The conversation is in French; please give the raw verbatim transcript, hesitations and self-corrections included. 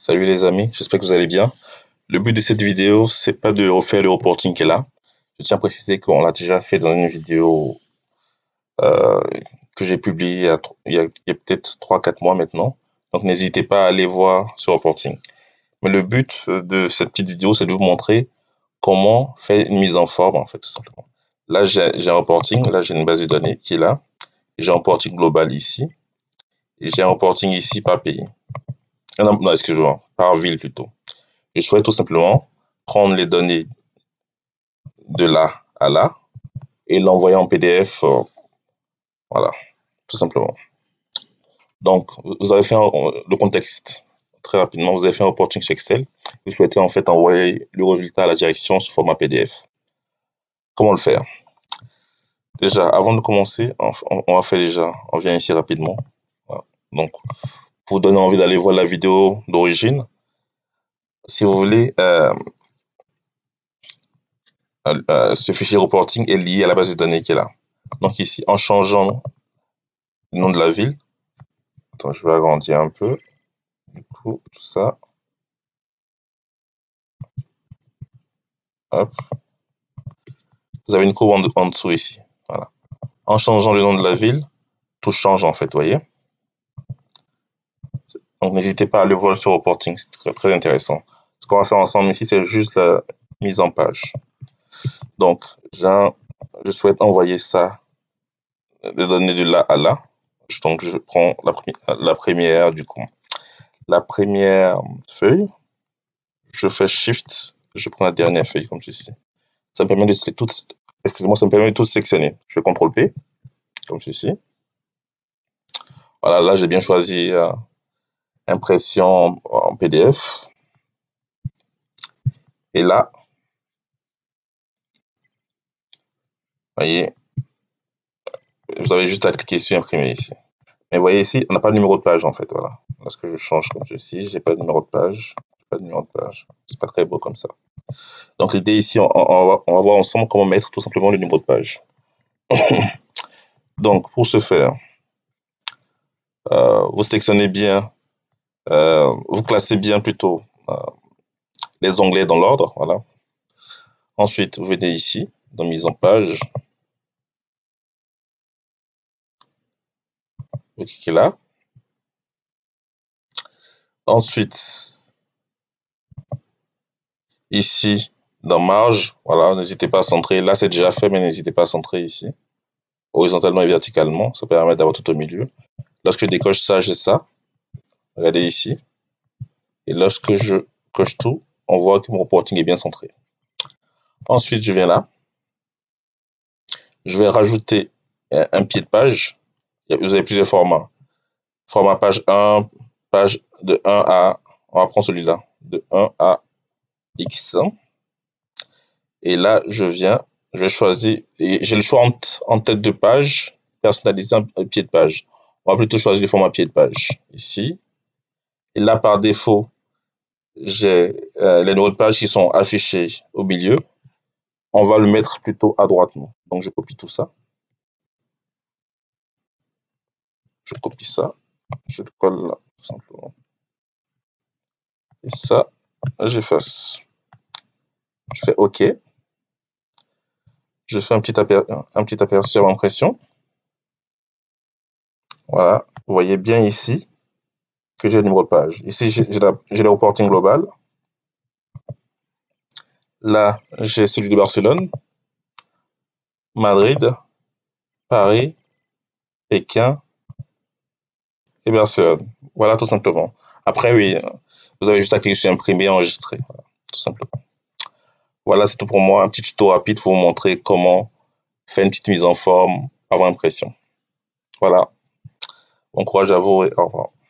Salut les amis, j'espère que vous allez bien. Le but de cette vidéo, c'est pas de refaire le reporting qui est là. Je tiens à préciser qu'on l'a déjà fait dans une vidéo euh, que j'ai publiée il y a, il y a, a peut-être trois quatre mois maintenant. Donc n'hésitez pas à aller voir ce reporting. Mais le but de cette petite vidéo, c'est de vous montrer comment faire une mise en forme, en fait, tout simplement. Là, j'ai un reporting, là j'ai une base de données qui est là. J'ai un reporting global ici. Et j'ai un reporting ici par pays. Non, non excusez-moi, par ville plutôt. Je souhaite tout simplement prendre les données de là à là et l'envoyer en P D F. Euh, voilà, tout simplement. Donc, vous avez fait un, le contexte très rapidement. Vous avez fait un reporting sur Excel. Vous souhaitez en fait envoyer le résultat à la direction sous format P D F. Comment le faire? Déjà, avant de commencer, on, on va faire déjà, on vient ici rapidement. Voilà. Donc, pour vous donner envie d'aller voir la vidéo d'origine, si vous voulez, euh, euh, ce fichier reporting est lié à la base de données qui est là. Donc ici, en changeant le nom de la ville, attends, je vais agrandir un peu, du coup, tout ça, hop, vous avez une courbe en, en dessous ici, voilà. En changeant le nom de la ville, tout change en fait, vous voyez. Donc n'hésitez pas à aller voir sur reporting, c'est très, très intéressant. Ce qu'on va faire ensemble ici, c'est juste la mise en page. Donc, je souhaite envoyer ça, les données de là à là. Donc je prends la, la première du coup. La première feuille, je fais Shift, je prends la dernière feuille comme ceci. Ça me permet de tout, excusez-moi, ça me permet de tout sectionner. Je fais contrôle P, comme ceci. Voilà, là j'ai bien choisi euh, impression en P D F. Et là, vous voyez, vous avez juste à cliquer sur imprimer ici. Mais vous voyez ici, on n'a pas de numéro de page en fait, voilà. Lorsque je change comme ceci, j'ai pas de numéro de page, pas de numéro de page. C'est pas très beau comme ça. Donc l'idée ici, on, on, va, on va voir ensemble comment mettre tout simplement le numéro de page. Donc pour ce faire, euh, vous sélectionnez bien, euh, vous classez bien plutôt euh, les onglets dans l'ordre, voilà. Ensuite, vous venez ici, dans mise en page. Vous cliquez là. Ensuite, ici, dans marge, voilà, n'hésitez pas à centrer. Là, c'est déjà fait, mais n'hésitez pas à centrer ici. Horizontalement et verticalement, ça permet d'avoir tout au milieu. Lorsque je décoche ça, j'ai ça. Regardez ici. Et lorsque je coche tout, on voit que mon reporting est bien centré. Ensuite, je viens là. Je vais rajouter un pied de page. Vous avez plusieurs formats. Format page un, page de un à, on va prendre celui-là, de un à X. Et là, je viens, je vais choisir, et j'ai le choix en tête de page, personnaliser un pied de page. On va plutôt choisir le format pied de page, ici. Et là, par défaut, j'ai euh, les numéros de page qui sont affichés au milieu. On va le mettre plutôt à droite. Non. Donc, je copie tout ça. Je copie ça. Je le colle là, tout simplement. Et ça, j'efface. Je fais OK. Je fais un petit, aper un petit aperçu avant impression. Voilà. Vous voyez bien ici que j'ai le numéro de page. Ici, j'ai le reporting global. Là, j'ai celui de Barcelone, Madrid, Paris, Pékin et Barcelone. Voilà, tout simplement. Après, oui, vous avez juste à cliquer sur imprimer et enregistrer. Voilà, tout simplement. Voilà, c'est tout pour moi. Un petit tuto rapide pour vous montrer comment faire une petite mise en forme avant impression. Voilà. Bon courage à vous et au revoir.